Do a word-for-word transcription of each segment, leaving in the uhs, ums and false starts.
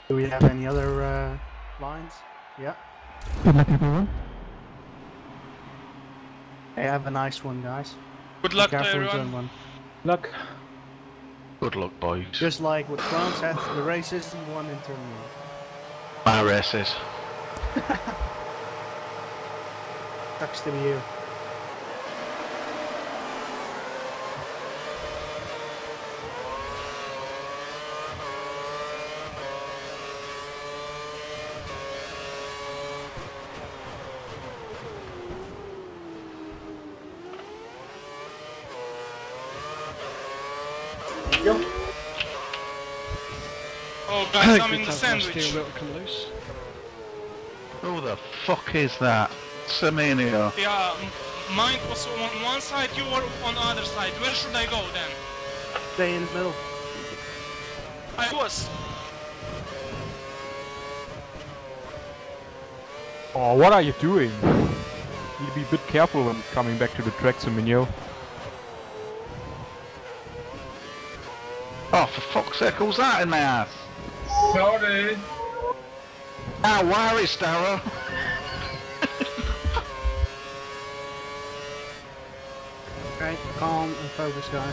Do we have any other uh, lines? Yeah. Good luck, everyone. Hey, have a nice one, guys. Good luck Be to careful in everyone. turn one. Luck. Good luck, boys. Just like what Brown said, the race isn't won in turn one. My races. Sucks to be you. Oh guys, I'm in the sandwich. Come loose. Who the fuck is that? Semenio. Yeah, m- mine was on one side, you were on the other side. Where should I go then? Stay in the middle. I was. Oh, what are you doing? Need to be a bit careful when coming back to the track, Semenyo. Oh, for fuck's sake, who's that in my ass? Sorry. Ah, worry, Starrow. Okay, calm and focus, guys.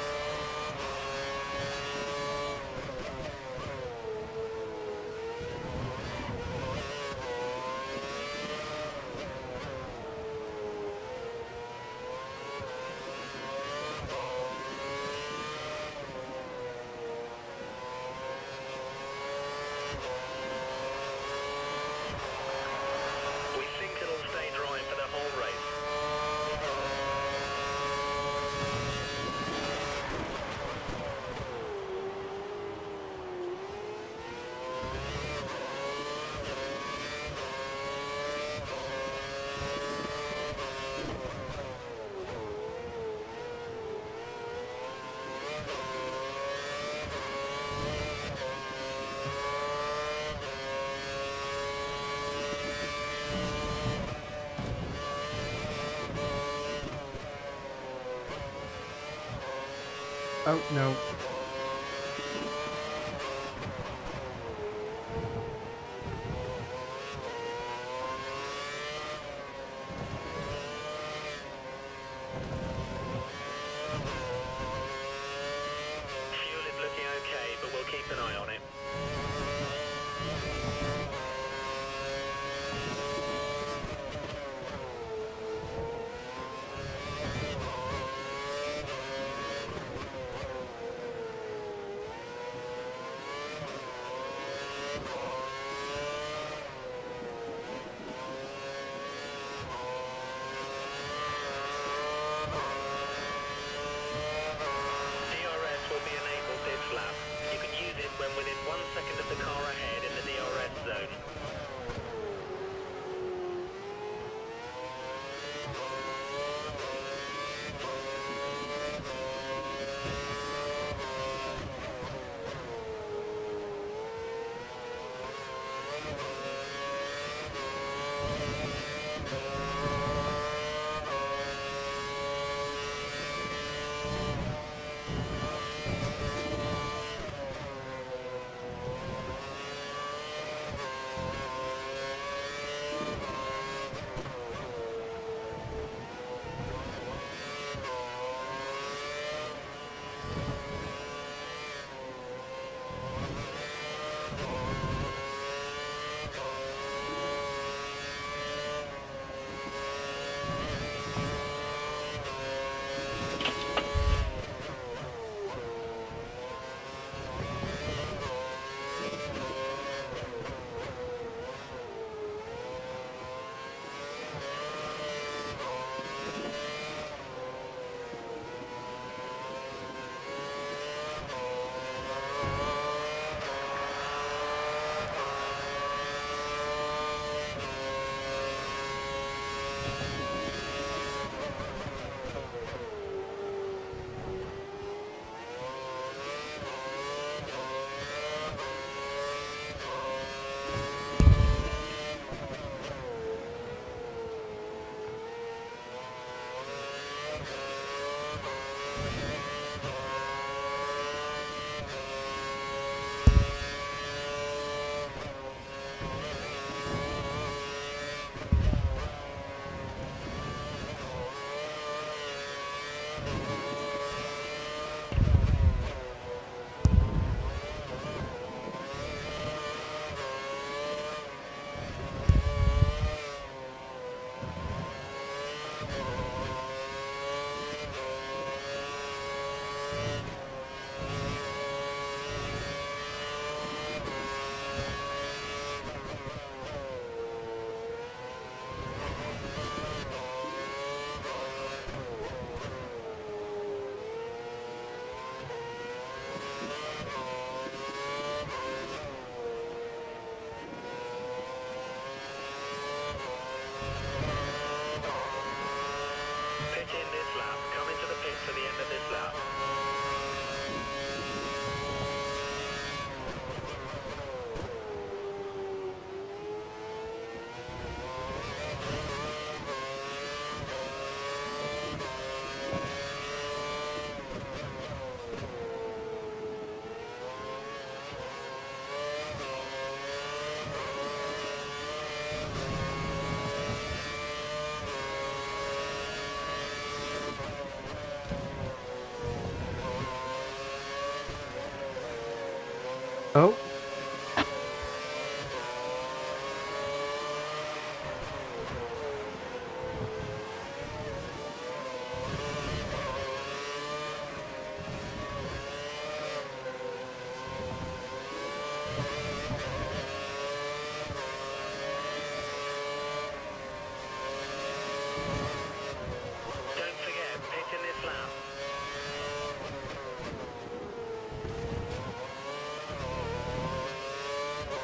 We think it'll stay dry for the whole race. Oh, no. Fuel is looking okay, but we'll keep an eye on it.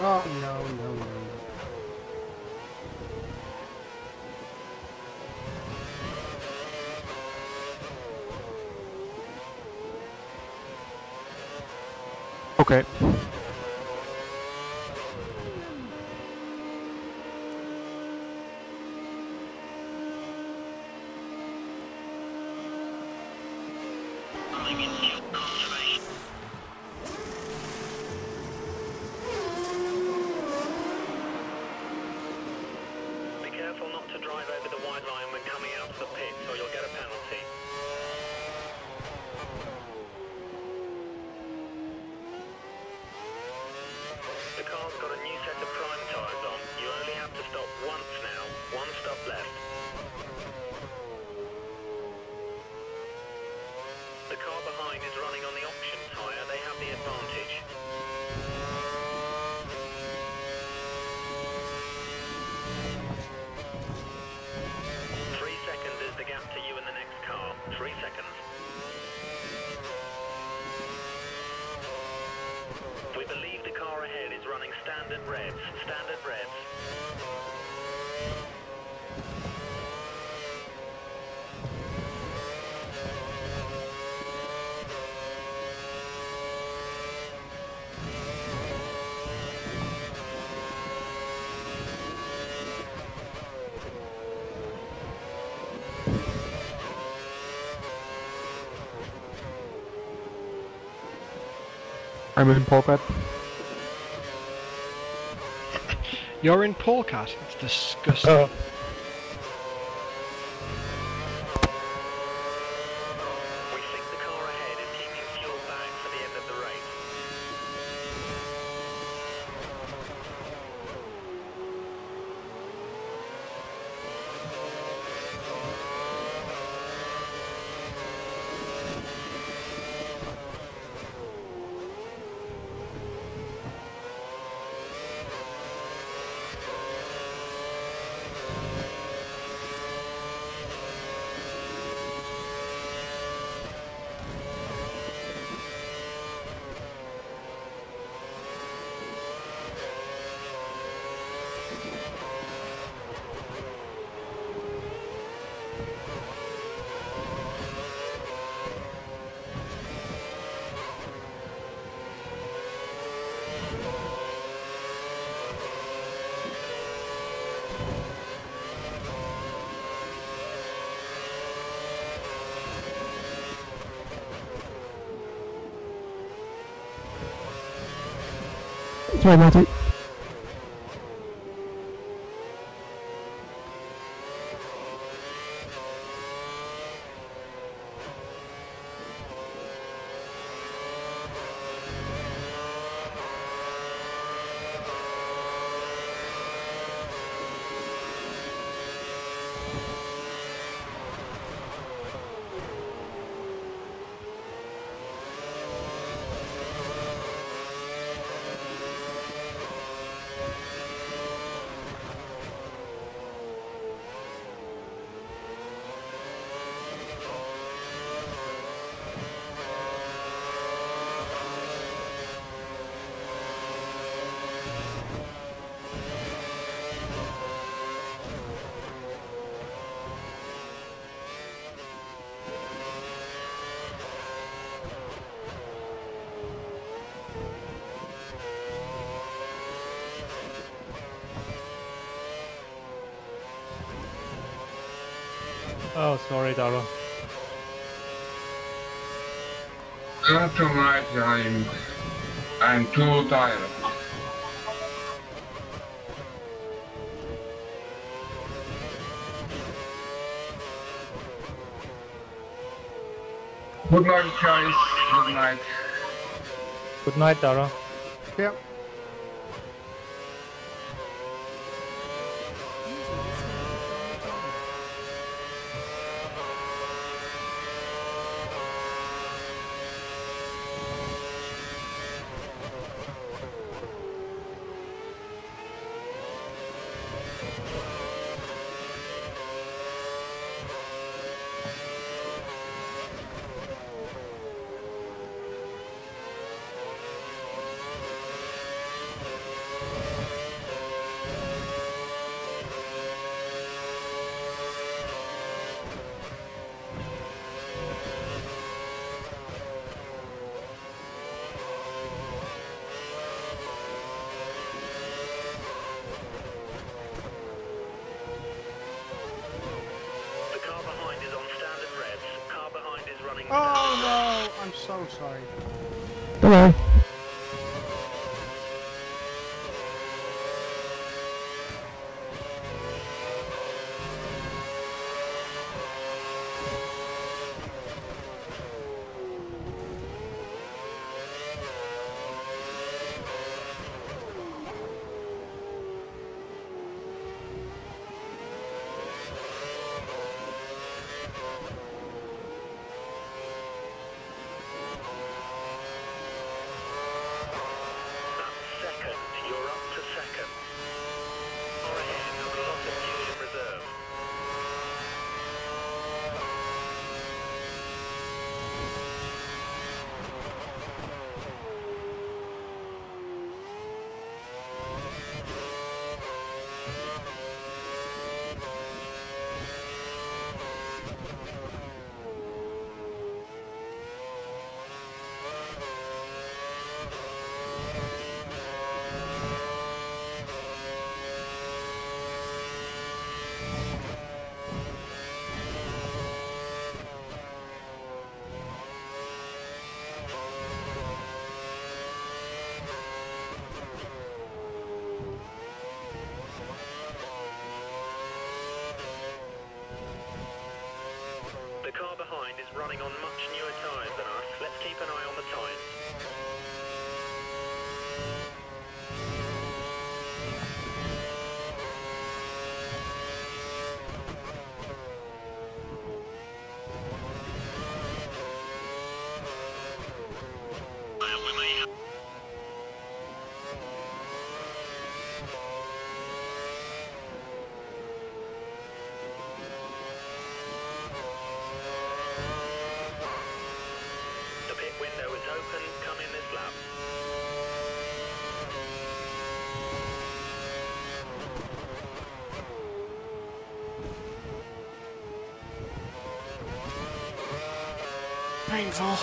Oh no, no, no. Okay. Be careful not to drive over the white line when coming out of the pits or you'll get a penalty. The car's got a new set of prime tyres on. You only have to stop once now. One stop left. The car behind is running on the option tyre. They have the advantage. Three seconds is the gap to you and the next car. Three seconds. We believe the car ahead is running standard revs. Standard revs. I'm in Polkat. You're in Polkat? That's disgusting. Oh. We think the car ahead is keeping fuel back for the end of the race. Sorry, Marty. Oh, sorry, Dara. Not tonight, I'm, I'm too tired. Good night, guys. Good night. Good night, Dara. Yeah. Oh no! I'm so sorry. Hello. Second, you're up to second. Far ahead, a lot of fuel in reserve. The car behind is running on much newer tyres than us. Let's keep an eye on the tyres. The pit window is open. Come in this lap. Painful.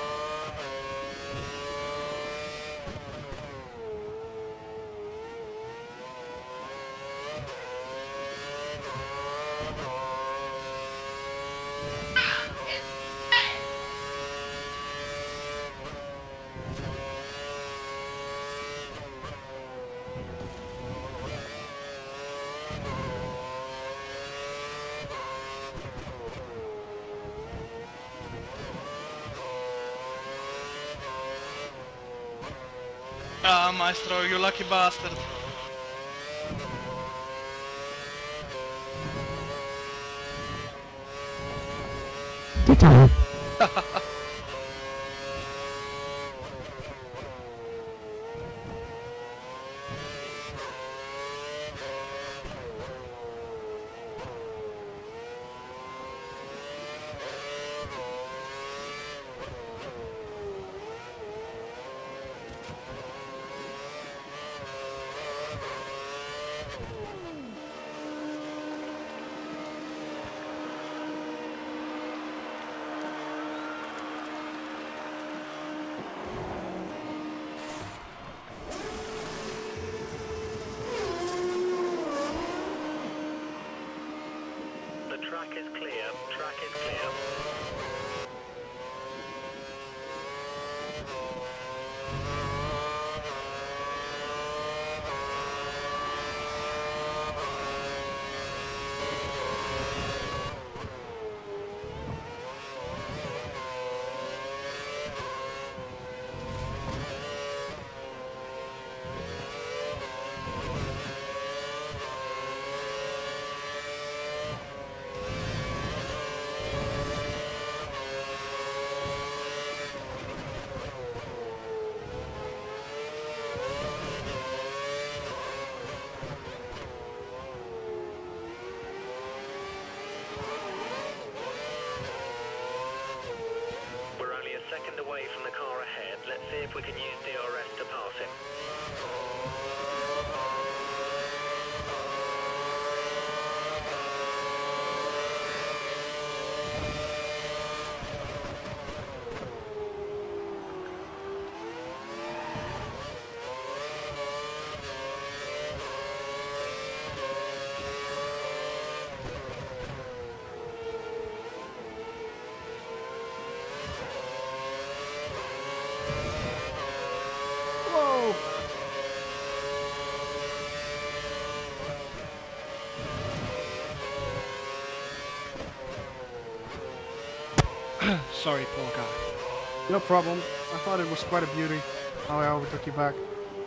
Ah, Maestro, you lucky bastard. Good time. The track is clear. Track is clear. We're only a second away from the car ahead. Let's see if we can use D R S to pass him. Sorry, Polka. No problem. I thought it was quite a beauty how I overtook you back.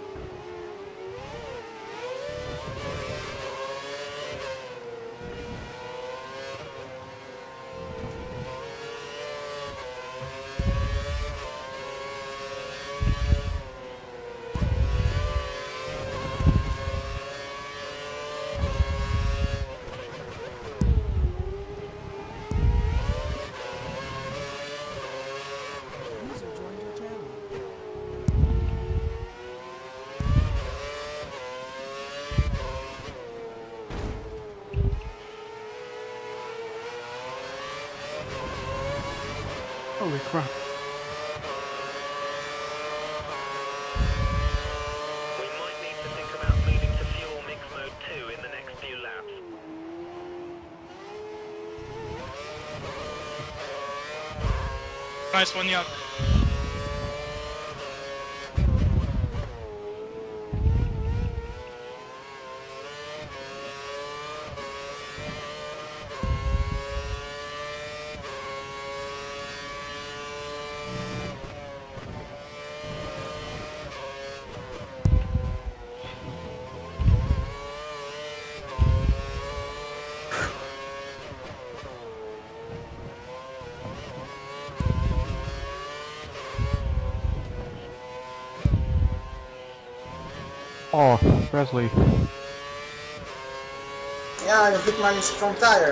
Holy crap. We might need to think about moving to fuel mix mode two in the next few laps. Nice one, Yak. Oh, Presley. Yeah, the big man is from tire.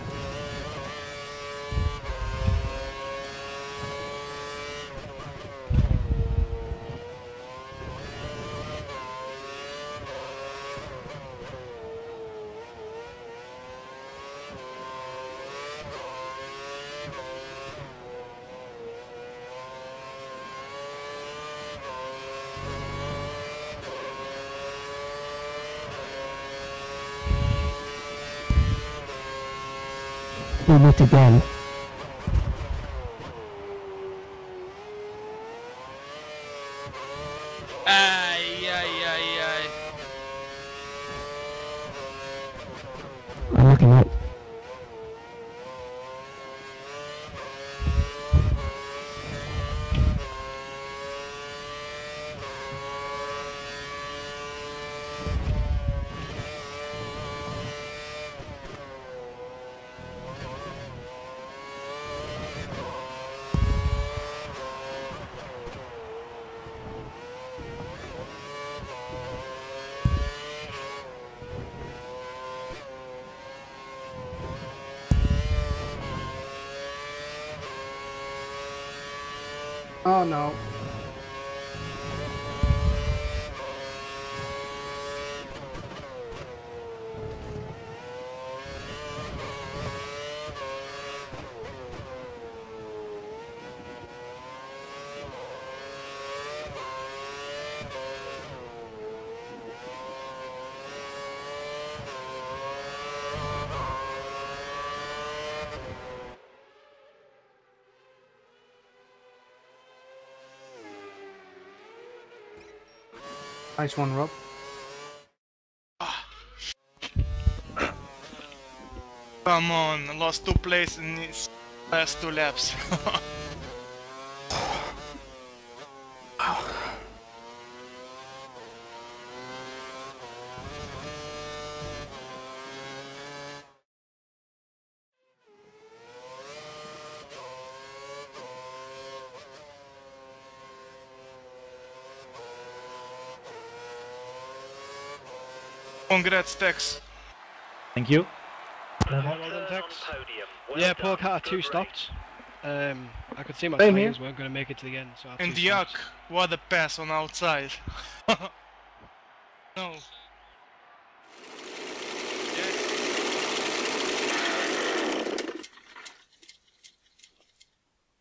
We meet again. Ay, ay, ay, ay. I'm looking at. Oh no. Nice one, Rob. Come on, I lost two places in these last two laps. Congrats, Tex. Thank you. Yeah, well done, Tex. Yeah, Polka two stopped. Um, I could see my Same tyres here. weren't going to make it to the end, so I had And two Yak, stops. what a pass on outside. No.